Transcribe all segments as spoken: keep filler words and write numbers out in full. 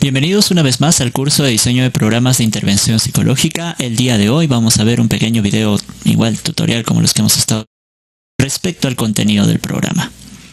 Bienvenidos una vez más al curso de diseño de programas de intervención psicológica. El día de hoy vamos a ver un pequeño video, igual tutorial como los que hemos estado, respecto al contenido del programa.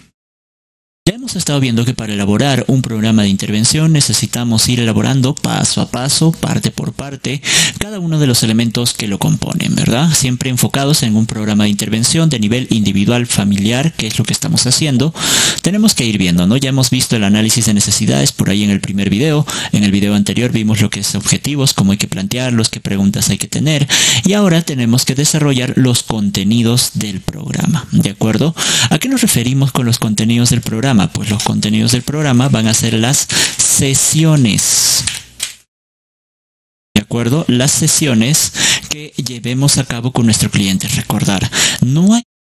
Ya hemos estado viendo que para elaborar un programa de intervención necesitamos ir elaborando paso a paso, parte por parte, cada uno de los elementos que lo componen, ¿verdad? Siempre enfocados en un programa de intervención de nivel individual familiar, que es lo que estamos haciendo. Tenemos que ir viendo, ¿no? Ya hemos visto el análisis de necesidades por ahí en el primer video. En el video anterior vimos lo que es objetivos, cómo hay que plantearlos, qué preguntas hay que tener. Y ahora tenemos que desarrollar los contenidos del programa, ¿de acuerdo? ¿A qué nos referimos con los contenidos del programa? Pues los contenidos del programa van a ser las sesiones. ¿De acuerdo? Las sesiones que llevemos a cabo con nuestro cliente. Recordar, no hay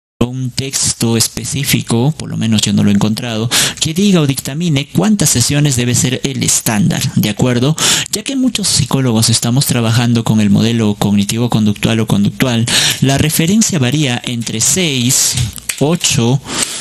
un texto específico, por lo menos yo no lo he encontrado, que diga o dictamine cuántas sesiones debe ser el estándar, ¿de acuerdo? Ya que muchos psicólogos estamos trabajando con el modelo cognitivo-conductual o conductual, la referencia varía entre seis, ocho,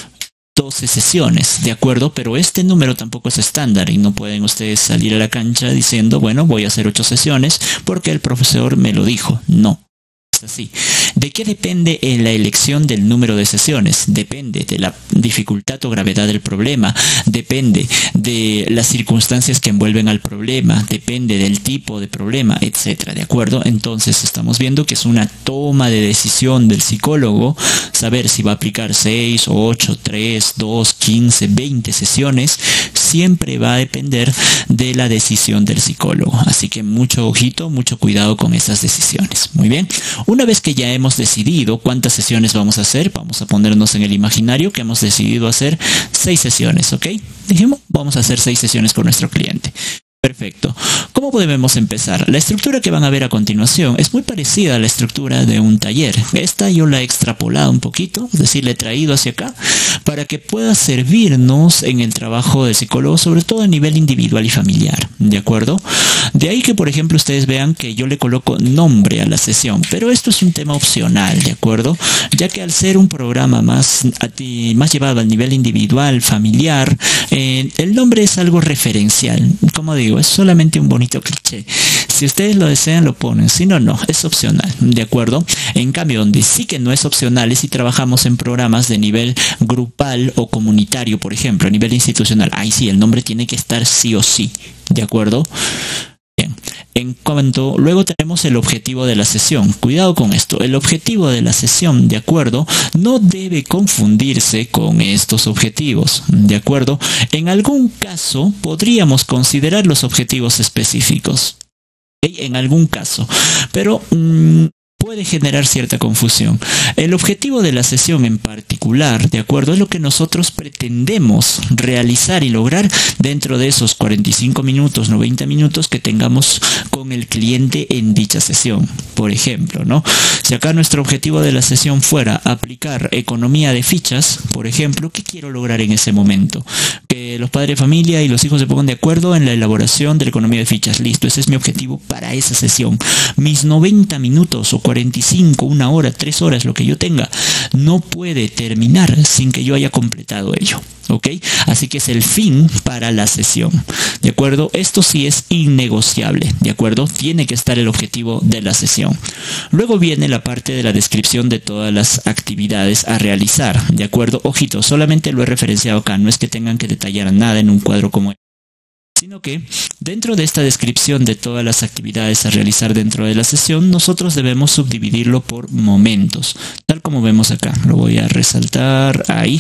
doce sesiones, ¿de acuerdo? Pero este número tampoco es estándar y no pueden ustedes salir a la cancha diciendo, bueno, voy a hacer ocho sesiones porque el profesor me lo dijo. No. Así. ¿De qué depende en la elección del número de sesiones? Depende de la dificultad o gravedad del problema, depende de las circunstancias que envuelven al problema, depende del tipo de problema, etcétera, ¿de acuerdo? Entonces estamos viendo que es una toma de decisión del psicólogo saber si va a aplicar seis, ocho, tres, dos, quince, veinte sesiones, siempre va a depender de la decisión del psicólogo. Así que mucho ojito, mucho cuidado con esas decisiones. Muy bien. Una vez que ya hemos decidido cuántas sesiones vamos a hacer, vamos a ponernos en el imaginario que hemos decidido hacer seis sesiones, ¿ok? Dijimos, vamos a hacer seis sesiones con nuestro cliente. Perfecto. ¿Cómo podemos empezar? La estructura que van a ver a continuación es muy parecida a la estructura de un taller. Esta yo la he extrapolado un poquito, es decir, la he traído hacia acá para que pueda servirnos en el trabajo del psicólogo, sobre todo a nivel individual y familiar, ¿de acuerdo? De ahí que, por ejemplo, ustedes vean que yo le coloco nombre a la sesión, pero esto es un tema opcional, ¿de acuerdo? Ya que al ser un programa más, más llevado al nivel individual, familiar, eh, el nombre es algo referencial. Como digo, es solamente un bonito cliché. Si ustedes lo desean, lo ponen. Si no, no. Es opcional. ¿De acuerdo? En cambio, donde sí que no es opcional es si trabajamos en programas de nivel grupal o comunitario, por ejemplo, a nivel institucional. Ahí sí, el nombre tiene que estar sí o sí. ¿De acuerdo? Bien. En cuanto, luego tenemos el objetivo de la sesión. Cuidado con esto. El objetivo de la sesión, ¿de acuerdo? No debe confundirse con estos objetivos, ¿de acuerdo? En algún caso podríamos considerar los objetivos específicos. ¿Okay? En algún caso. Pero mmm, puede generar cierta confusión. El objetivo de la sesión en particular, ¿de acuerdo? Es lo que nosotros pretendemos realizar y lograr dentro de esos cuarenta y cinco minutos, noventa minutos que tengamos con el cliente en dicha sesión. Por ejemplo, ¿no? Si acá nuestro objetivo de la sesión fuera aplicar economía de fichas, por ejemplo, ¿qué quiero lograr en ese momento? Que los padres de familia y los hijos se pongan de acuerdo en la elaboración de la economía de fichas. Listo, ese es mi objetivo para esa sesión. Mis noventa minutos o cuarenta y cinco, una hora, tres horas, lo que yo tenga, no puede terminar sin que yo haya completado ello. ¿Ok? Así que es el fin para la sesión. ¿De acuerdo? Esto sí es innegociable. ¿De acuerdo? Tiene que estar el objetivo de la sesión. Luego viene la parte de la descripción de todas las actividades a realizar. ¿De acuerdo? Ojito, solamente lo he referenciado acá. No es que tengan que detallar nada en un cuadro como este, sino que dentro de esta descripción de todas las actividades a realizar dentro de la sesión, nosotros debemos subdividirlo por momentos, tal como vemos acá. Lo voy a resaltar ahí.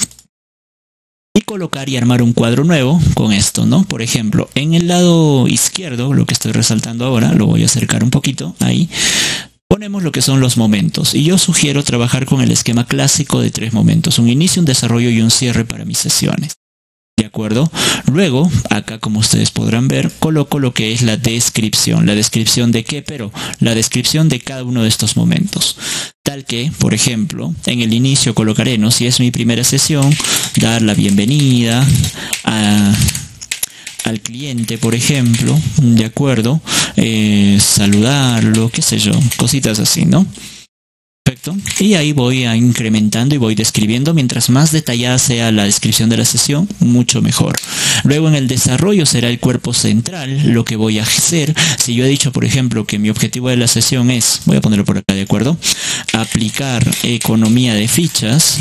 Y colocar y armar un cuadro nuevo con esto, ¿no? Por ejemplo, en el lado izquierdo, lo que estoy resaltando ahora, lo voy a acercar un poquito, ahí. Ponemos lo que son los momentos y yo sugiero trabajar con el esquema clásico de tres momentos, un inicio, un desarrollo y un cierre para mis sesiones. ¿De acuerdo? Luego, acá como ustedes podrán ver, coloco lo que es la descripción. ¿La descripción de qué? Pero la descripción de cada uno de estos momentos. Tal que, por ejemplo, en el inicio colocaré, ¿no? Si es mi primera sesión, dar la bienvenida a... al cliente, por ejemplo, ¿de acuerdo? Eh, saludarlo, qué sé yo, cositas así, ¿no? Perfecto. texto y ahí voy a incrementando y voy describiendo. Mientras más detallada sea la descripción de la sesión, mucho mejor. Luego en el desarrollo será el cuerpo central lo que voy a hacer. Si yo he dicho, por ejemplo, que mi objetivo de la sesión es, voy a ponerlo por acá, ¿de acuerdo? Aplicar economía de fichas.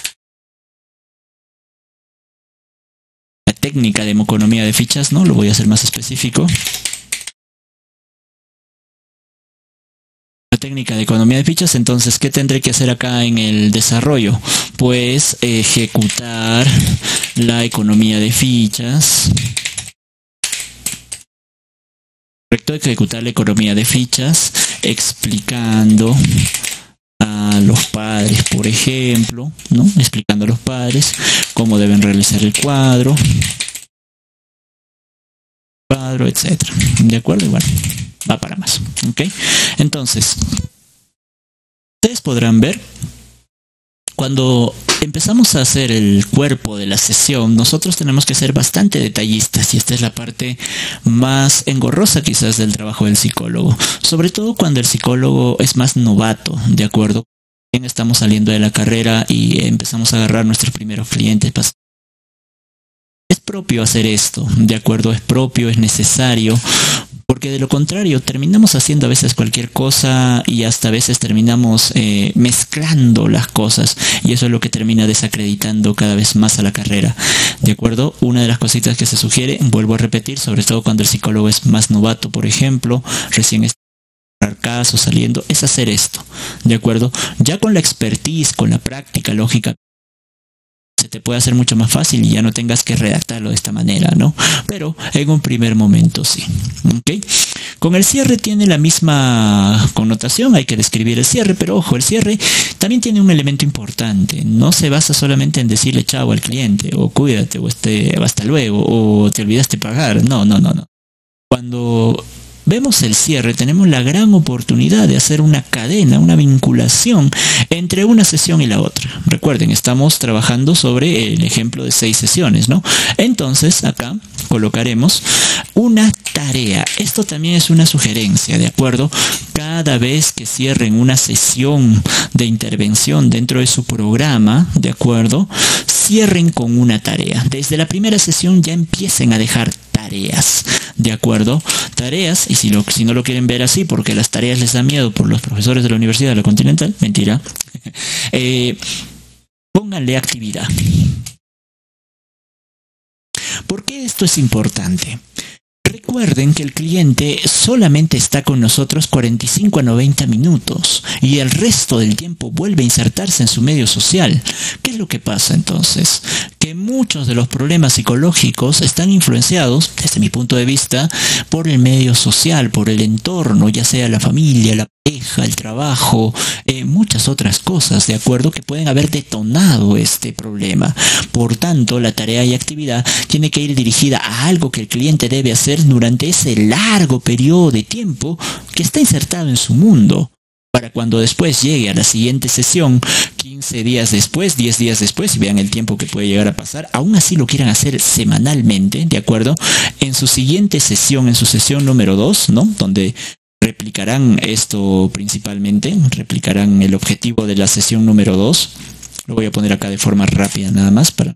La técnica de economía de fichas, ¿no? Lo voy a hacer más específico. Técnica de economía de fichas. Entonces, ¿qué tendré que hacer acá en el desarrollo? Pues ejecutar la economía de fichas. Correcto, ejecutar la economía de fichas explicando a los padres, por ejemplo, ¿no? Explicando a los padres cómo deben realizar el cuadro, cuadro, etcétera. ¿De acuerdo? Igual. Va para más, ¿ok? Entonces, ustedes podrán ver, cuando empezamos a hacer el cuerpo de la sesión, nosotros tenemos que ser bastante detallistas, y esta es la parte más engorrosa quizás del trabajo del psicólogo, sobre todo cuando el psicólogo es más novato, ¿de acuerdo? Estamos saliendo de la carrera y empezamos a agarrar nuestros primeros clientes. Es propio hacer esto, ¿de acuerdo? Es propio, es necesario. Porque de lo contrario, terminamos haciendo a veces cualquier cosa y hasta a veces terminamos eh, mezclando las cosas. Y eso es lo que termina desacreditando cada vez más a la carrera. ¿De acuerdo? Una de las cositas que se sugiere, vuelvo a repetir, sobre todo cuando el psicólogo es más novato, por ejemplo, recién está caso saliendo, es hacer esto. ¿De acuerdo? Ya con la expertise, con la práctica lógica, se te puede hacer mucho más fácil y ya no tengas que redactarlo de esta manera, ¿no? Pero en un primer momento sí. ¿Ok? Con el cierre tiene la misma connotación, hay que describir el cierre, pero ojo, el cierre también tiene un elemento importante. No se basa solamente en decirle chao al cliente, o cuídate, o este, hasta luego, o te olvidaste pagar. No, no, no, no. Cuando vemos el cierre, tenemos la gran oportunidad de hacer una cadena, una vinculación entre una sesión y la otra. Recuerden, estamos trabajando sobre el ejemplo de seis sesiones, ¿no? Entonces, acá colocaremos una tarea. Esto también es una sugerencia, ¿de acuerdo? Cada vez que cierren una sesión de intervención dentro de su programa, ¿de acuerdo? Cierren con una tarea. Desde la primera sesión ya empiecen a dejar tareas, ¿de acuerdo? Tareas, y si, lo, si no lo quieren ver así, porque las tareas les da miedo por los profesores de la Universidad de la Continental, mentira, eh, pónganle actividad. ¿Por qué esto es importante? Recuerden que el cliente solamente está con nosotros cuarenta y cinco a noventa minutos y el resto del tiempo vuelve a insertarse en su medio social. ¿Qué es lo que pasa entonces? Que muchos de los problemas psicológicos están influenciados, desde mi punto de vista, por el medio social, por el entorno, ya sea la familia, la pareja, el trabajo, eh, muchas otras cosas, ¿de acuerdo? Que pueden haber detonado este problema. Por tanto, la tarea y actividad tiene que ir dirigida a algo que el cliente debe hacer durante ese largo periodo de tiempo que está insertado en su mundo, para cuando después llegue a la siguiente sesión, quince días después, diez días después, y vean el tiempo que puede llegar a pasar, aún así lo quieran hacer semanalmente, ¿de acuerdo? En su siguiente sesión, en su sesión número dos, ¿no? Donde replicarán esto principalmente, replicarán el objetivo de la sesión número dos. Lo voy a poner acá de forma rápida nada más para...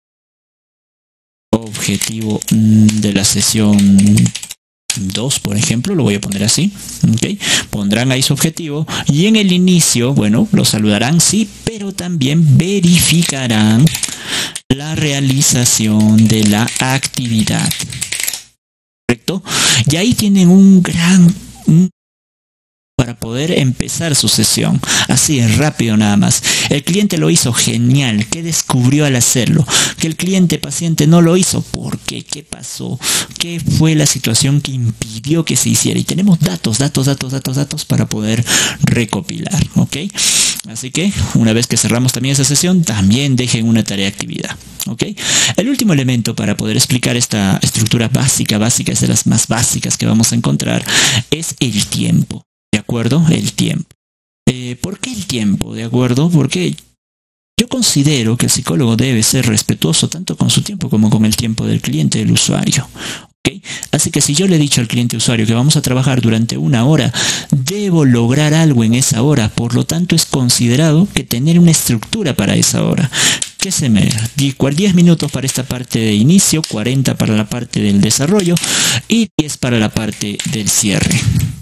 Objetivo de la sesión dos, por ejemplo, lo voy a poner así, ¿ok? Pondrán ahí su objetivo y en el inicio, bueno, lo saludarán, sí, pero también verificarán la realización de la actividad, ¿correcto? Y ahí tienen un gran... Un para poder empezar su sesión. Así es, rápido nada más. El cliente lo hizo genial. ¿Qué descubrió al hacerlo? Que el cliente paciente no lo hizo. ¿Por qué? ¿Qué pasó? ¿Qué fue la situación que impidió que se hiciera? Y tenemos datos, datos, datos, datos, datos para poder recopilar, ¿ok? Así que, una vez que cerramos también esa sesión, también dejen una tarea de actividad, ¿ok? El último elemento para poder explicar esta estructura básica, básica, es de las más básicas que vamos a encontrar, es el tiempo. ¿De acuerdo? El tiempo. Eh, ¿Por qué el tiempo? ¿De acuerdo? Porque yo considero que el psicólogo debe ser respetuoso tanto con su tiempo como con el tiempo del cliente, del usuario. ¿Okay? Así que si yo le he dicho al cliente usuario que vamos a trabajar durante una hora, debo lograr algo en esa hora. Por lo tanto, es considerado que tener una estructura para esa hora. ¿Qué se me da? diez minutos para esta parte de inicio, cuarenta para la parte del desarrollo y diez para la parte del cierre.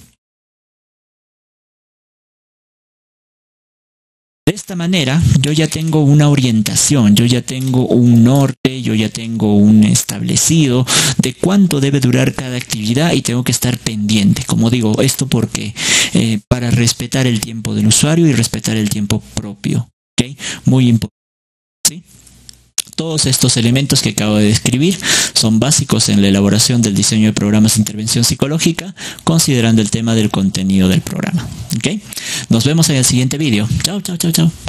De esta manera, yo ya tengo una orientación, yo ya tengo un norte, yo ya tengo un establecido de cuánto debe durar cada actividad y tengo que estar pendiente. Como digo, esto porque eh, para respetar el tiempo del usuario y respetar el tiempo propio. ¿Okay? Muy importante. ¿Sí? Todos estos elementos que acabo de describir son básicos en la elaboración del diseño de programas de intervención psicológica, considerando el tema del contenido del programa. ¿Okay? Nos vemos en el siguiente vídeo. Chao, chao, chao, chao.